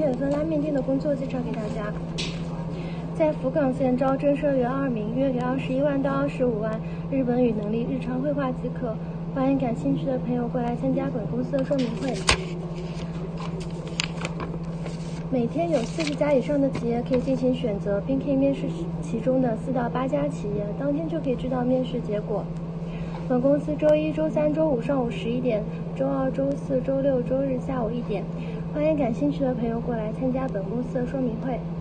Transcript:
天有份拉面店的工作介绍给大家。在福冈县招真社员2名，月给21万到25万，日本语能力日常绘画即可。欢迎感兴趣的朋友过来参加本公司的说明会。每天有40家以上的企业可以进行选择，并可以面试其中的4到8家企业，当天就可以知道面试结果。本公司周1、周3、周5上午11点，周2、周4、周6、周日下午1点。欢迎感兴趣的朋友过来参加本公司的说明会。